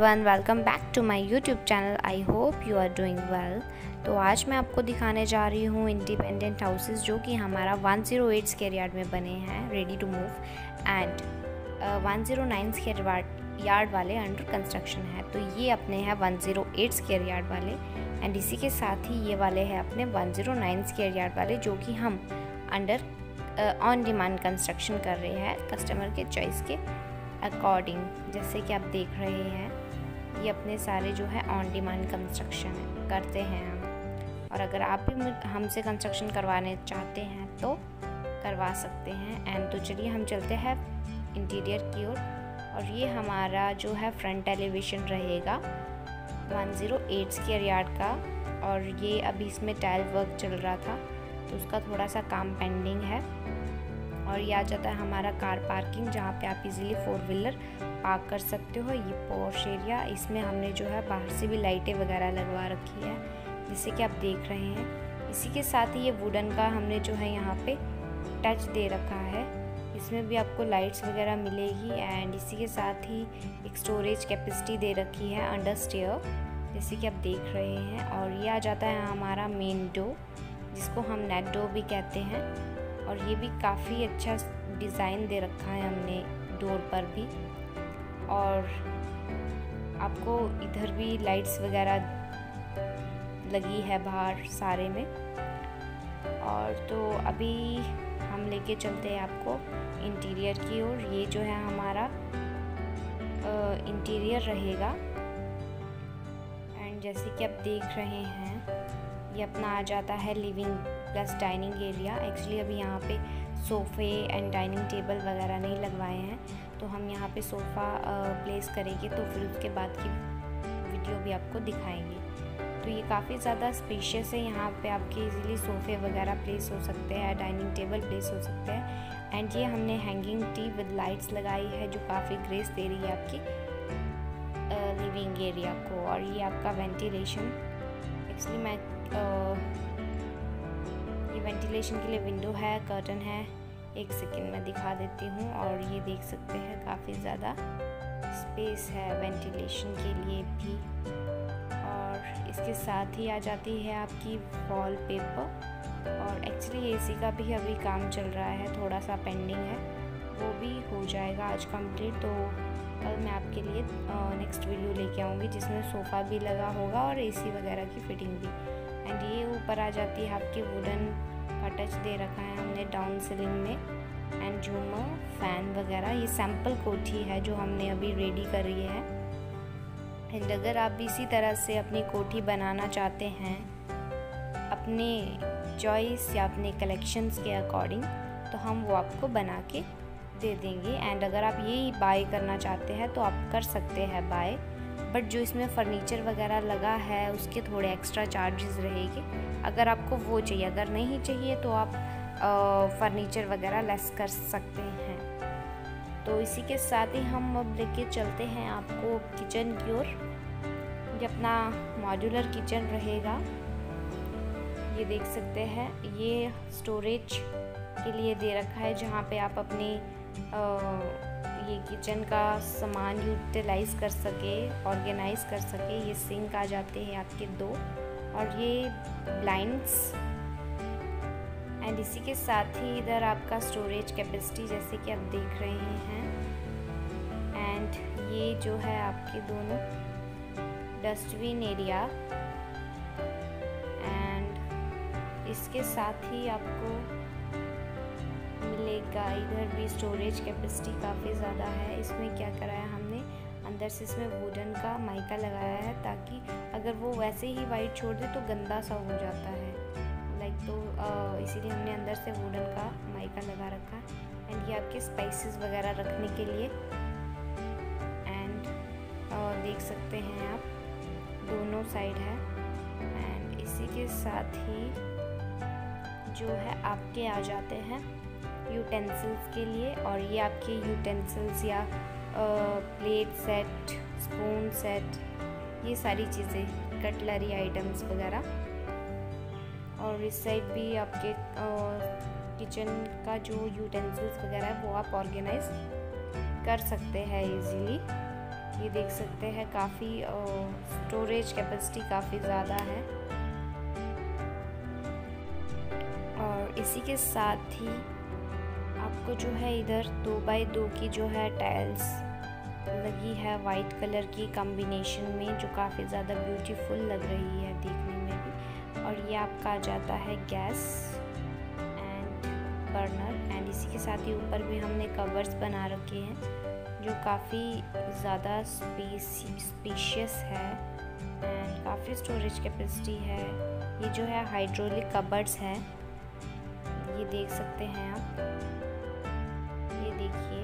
Everyone, welcome back to my YouTube channel. I hope you are doing well. तो आज मैं आपको दिखाने जा रही हूँ इंडिपेंडेंट हाउसेस जो कि हमारा 108 स्क्वायर यार्ड में बने हैं, ready to move, and 109 square yard वाले अंडर कंस्ट्रक्शन है। तो ये अपने हैं 108 स्क्वायर यार्ड वाले, एंड इसी के साथ ही ये वाले हैं अपने 109 स्क्वायर यार्ड वाले जो कि हम अंडर ऑन डिमांड कंस्ट्रक्शन कर रहे हैं कस्टमर के चॉइस के अकॉर्डिंग। जैसे कि आप देख रहे हैं, ये अपने सारे जो है ऑन डिमांड कंस्ट्रक्शन करते हैं हम, और अगर आप भी हमसे कंस्ट्रक्शन करवाने चाहते हैं तो करवा सकते हैं। एंड तो चलिए हम चलते हैं इंटीरियर की ओर। और ये हमारा जो है फ्रंट एलिवेशन रहेगा 108 स्क्वायर यार्ड का, और ये अभी इसमें टाइल वर्क चल रहा था तो उसका थोड़ा सा काम पेंडिंग है। और ये आ जाता है हमारा कार पार्किंग, जहाँ पे आप इजीली 4 व्हीलर पार्क कर सकते हो। ये पॉश एरिया, इसमें हमने जो है बाहर से भी लाइटें वगैरह लगवा रखी है जैसे कि आप देख रहे हैं। इसी के साथ ही ये वुडन का हमने जो है यहाँ पे टच दे रखा है, इसमें भी आपको लाइट्स वगैरह मिलेगी। एंड इसी के साथ ही एक स्टोरेज कैपेसिटी दे रखी है अंडर स्टेयर जैसे कि आप देख रहे हैं। और ये आ जाता है हमारा मेन डोर, जिसको हम नेट डोर भी कहते हैं। और ये भी काफ़ी अच्छा डिज़ाइन दे रखा है हमने डोर पर भी, और आपको इधर भी लाइट्स वगैरह लगी है बाहर सारे में। और तो अभी हम लेके चलते हैं आपको इंटीरियर की ओर। ये जो है हमारा इंटीरियर रहेगा, एंड जैसे कि आप देख रहे हैं, ये अपना आ जाता है living plus dining area. Actually अभी यहाँ पे सोफ़े एंड डाइनिंग टेबल वगैरह नहीं लगवाए हैं, तो हम यहाँ पे सोफ़ा प्लेस करेंगे, तो फिर उसके बाद की वीडियो भी आपको दिखाएंगे। तो ये काफ़ी ज़्यादा स्पेशियस है, यहाँ पे आपके इजीली सोफ़े वगैरह प्लेस हो सकते हैं, डाइनिंग टेबल प्लेस हो सकते हैं। एंड ये हमने हैंगिंग टी विद लाइट्स लगाई है जो काफ़ी ग्रेस दे रही है आपकी लिविंग एरिया को। और ये आपका वेंटिलेशन, एक्चुअली मैं ये वेंटिलेशन के लिए विंडो है, कर्टन है, एक सेकेंड में दिखा देती हूँ। और ये देख सकते हैं काफ़ी ज़्यादा स्पेस है वेंटिलेशन के लिए भी। और इसके साथ ही आ जाती है आपकी वॉलपेपर, और एक्चुअली एसी का भी अभी काम चल रहा है, थोड़ा सा पेंडिंग है, वो भी हो जाएगा आज कंप्लीट। तो कल मैं आपके लिए नेक्स्ट वीडियो लेके आऊँगी जिसमें सोफ़ा भी लगा होगा और एसी वगैरह की फिटिंग भी। एंड ये ऊपर आ जाती है आपकी वुडन का टच दे रखा है हमने डाउन सीलिंग में, एंड झूमर, फैन वगैरह। ये सैम्पल कोठी है जो हमने अभी रेडी कर रही है। एंड अगर आप इसी तरह से अपनी कोठी बनाना चाहते हैं अपने चॉइस या अपने कलेक्शंस के अकॉर्डिंग, तो हम वो आपको बना के दे देंगे। एंड अगर आप ये बाय करना चाहते हैं तो आप कर सकते हैं बाय, बट जो इसमें फ़र्नीचर वगैरह लगा है उसके थोड़े एक्स्ट्रा चार्जेस रहेंगे अगर आपको वो चाहिए। अगर नहीं चाहिए तो आप फ़र्नीचर वगैरह लेस कर सकते हैं। तो इसी के साथ ही हम अब लेके चलते हैं आपको किचन की ओर। ये अपना मॉड्यूलर किचन रहेगा, ये देख सकते हैं। ये स्टोरेज के लिए दे रखा है जहाँ पे आप अपनी ये किचन का सामान यूटिलाइज़ कर सके, ऑर्गेनाइज कर सके। ये सिंक आ जाते हैं आपके 2, और ये ब्लाइंड्स। एंड इसी के साथ ही इधर आपका स्टोरेज कैपेसिटी जैसे कि आप देख रहे हैं। एंड ये जो है आपके दोनों डस्टबिन एरिया, एंड इसके साथ ही आपको मिलेगा इधर भी स्टोरेज कैपेसिटी काफ़ी ज़्यादा है। इसमें क्या कराया हमने, अंदर से इसमें वुडन का माइका लगाया है ताकि अगर वो वैसे ही वाइट छोड़ दे तो गंदा सा हो जाता है लाइक, तो इसीलिए हमने अंदर से वुडन का माइका लगा रखा है। एंड ये आपके स्पाइसेस वगैरह रखने के लिए। एंड देख सकते हैं आप दोनों साइड है। एंड इसी के साथ ही जो है आपके आ जाते हैं यूटेंसिल्स के लिए, और ये आपके यूटेंसिल्स या प्लेट सेट, स्पून सेट, ये सारी चीज़ें, कटलरी आइटम्स वगैरह। और इस साइड भी आपके किचन का जो यूटेंसिल्स वगैरह है वो आप ऑर्गेनाइज कर सकते हैं इजीली। ये देख सकते हैं काफ़ी स्टोरेज कैपेसिटी काफ़ी ज़्यादा है। और इसी के साथ ही आपको जो है इधर 2x2 की जो है टाइल्स लगी है वाइट कलर की कॉम्बिनेशन में, जो काफ़ी ज़्यादा ब्यूटीफुल लग रही है देखने में भी। और ये आपका आ जाता है गैस एंड बर्नर। एंड इसी के साथ ही ऊपर भी हमने कवर्स बना रखे हैं जो काफ़ी ज़्यादा स्पेशियस है एंड काफ़ी स्टोरेज कैपेसिटी है। ये जो है हाइड्रोलिक कबर्ड्स है, ये देख सकते हैं आप, ये देखिए।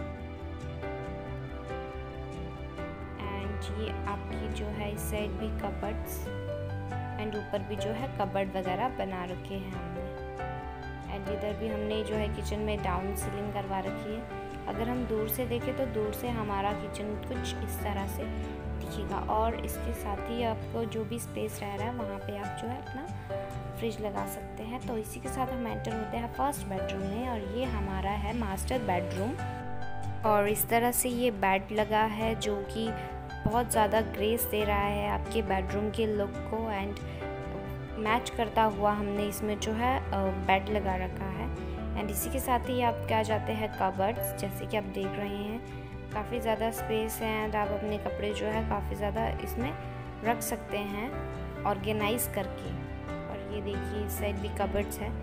एंड ये आपकी जो है इस साइड भी कबर्ड्स एंड ऊपर भी जो है कबर्ड वगैरह बना रखे हैं हमने। एंड इधर भी हमने जो है किचन में डाउन सीलिंग करवा रखी है। अगर हम दूर से देखें तो दूर से हमारा किचन कुछ इस तरह से दिखेगा। और इसके साथ ही आपको जो भी स्पेस रह रहा है वहाँ पे आप जो है अपना फ्रिज लगा सकते हैं। तो इसी के साथ हम एंटर होते हैं फर्स्ट बेडरूम में, और ये हमारा है मास्टर बेडरूम। और इस तरह से ये बेड लगा है जो कि बहुत ज़्यादा ग्रेस दे रहा है आपके बेडरूम के लुक को। एंड मैच करता हुआ हमने इसमें जो है बेड लगा रखा है। एंड इसी के साथ ही आप क्या जाते हैं कबर्ड्स, जैसे कि आप देख रहे हैं काफ़ी ज़्यादा स्पेस है एंड आप अपने कपड़े जो है काफ़ी ज़्यादा इसमें रख सकते हैं ऑर्गेनाइज करके। और ये देखिए इस साइड भी कबर्ड्स है।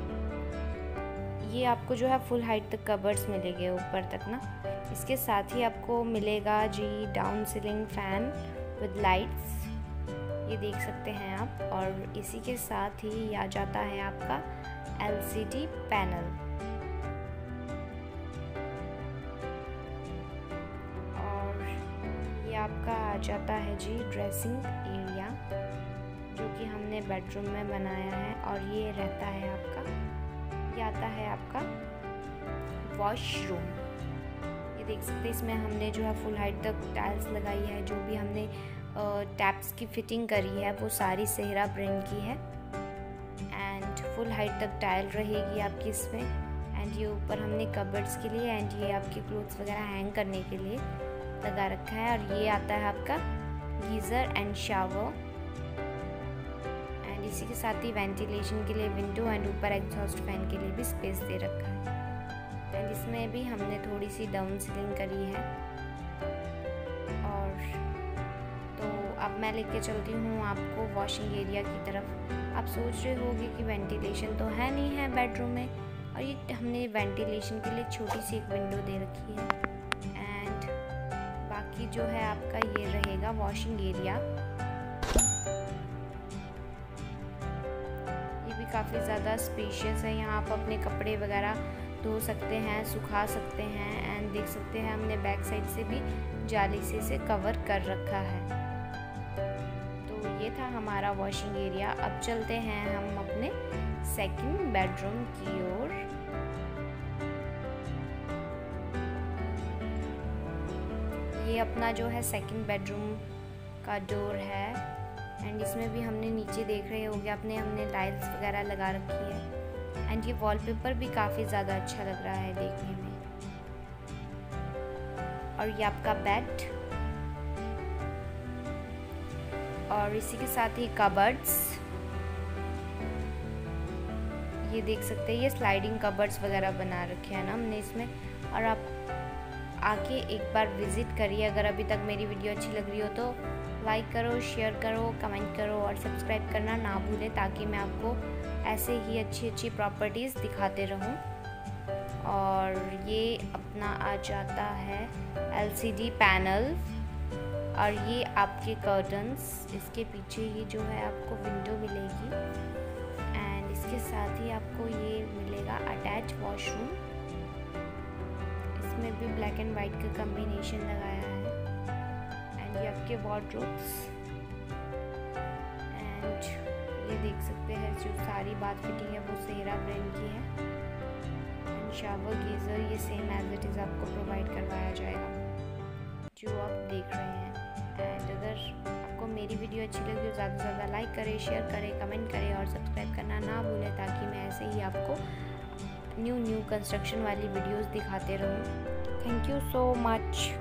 ये आपको जो है फुल हाइट तक कबर्ड्स मिलेंगे ऊपर तक ना। इसके साथ ही आपको मिलेगा जी down ceiling fan with lights, ये देख सकते हैं आप। और इसी के साथ ही आ जाता है आपका LCD पैनल। और ये आपका आ जाता है जी ड्रेसिंग एरिया जो कि हमने बेडरूम में बनाया है। और ये रहता है आपका, ये आता है आपका वॉशरूम, ये देख सकते हैं। इसमें हमने जो है फुल हाइट तक टाइल्स लगाई है। जो भी हमने टैप्स की फिटिंग करी है वो सारी सेहरा ब्रांड की है एंड फुल हाइट तक टाइल रहेगी आपकी इसमें। एंड ये ऊपर हमने कबर्ड्स के लिए एंड ये आपके क्लोथ्स वगैरह हैंग करने के लिए लगा रखा है। और ये आता है आपका गीज़र एंड शावर। एंड इसी के साथ ही वेंटिलेशन के लिए विंडो एंड ऊपर एग्जॉस्ट फैन के लिए भी स्पेस दे रखा है। एंड इसमें भी हमने थोड़ी सी डाउन सीलिंग करी है। और तो अब मैं लेके चलती हूँ आपको वॉशिंग एरिया की तरफ। आप सोच रहे होंगे कि वेंटिलेशन तो है नहीं है बेडरूम में, और ये हमने वेंटिलेशन के लिए छोटी सी एक विंडो दे रखी है। एंड बाकी जो है आपका ये रहेगा वॉशिंग एरिया। ये भी काफ़ी ज़्यादा स्पेशियस है, यहाँ आप अपने कपड़े वगैरह धो सकते हैं, सुखा सकते हैं। एंड देख सकते हैं हमने बैक साइड से भी जाली से इसे कवर कर रखा है। तो ये था हमारा वॉशिंग एरिया। अब चलते हैं हम अपने सेकंड बेडरूम की ओर। ये अपना जो है सेकंड बेडरूम का डोर है। एंड इसमें भी हमने नीचे देख रहे होंगे अपने हमने टाइल्स वगैरह लगा रखी है। एंड ये वॉलपेपर भी काफ़ी ज़्यादा अच्छा लग रहा है देखने में। और ये आपका बेड और इसी के साथ ही कबर्ड्स, ये देख सकते हैं ये स्लाइडिंग कबर्ड्स वगैरह बना रखे हैं ना हमने इसमें। और आप आके एक बार विज़िट करिए। अगर अभी तक मेरी वीडियो अच्छी लग रही हो तो लाइक करो, शेयर करो, कमेंट करो और सब्सक्राइब करना ना भूलें, ताकि मैं आपको ऐसे ही अच्छी अच्छी प्रॉपर्टीज़ दिखाते रहूं। और ये अपना आ जाता है LCD पैनल और ये आपके कर्टन्स। इसके पीछे ही जो है आपको विंडो मिलेगी एंड इसके साथ ही आपको ये मिलेगा अटैच वॉशरूम। इसमें भी ब्लैक एंड वाइट का कॉम्बिनेशन लगाया है। एंड ये आपके वार्डरोब्स एंड ये देख सकते हैं जो सारी बात फिटिंग है वो सेहरा ब्रांड की है। एंड शावर गीज़र ये सेम एज इट इज़ आपको प्रोवाइड करवाया जाएगा जो आप देख रहे हैं। एंड अगर आपको मेरी वीडियो अच्छी लगी तो ज़्यादा से ज़्यादा लाइक करें, शेयर करें, कमेंट करें और सब्सक्राइब करना ना भूलें, ताकि मैं ऐसे ही आपको न्यू कंस्ट्रक्शन वाली वीडियोस दिखाते रहूँ। Thank you so much.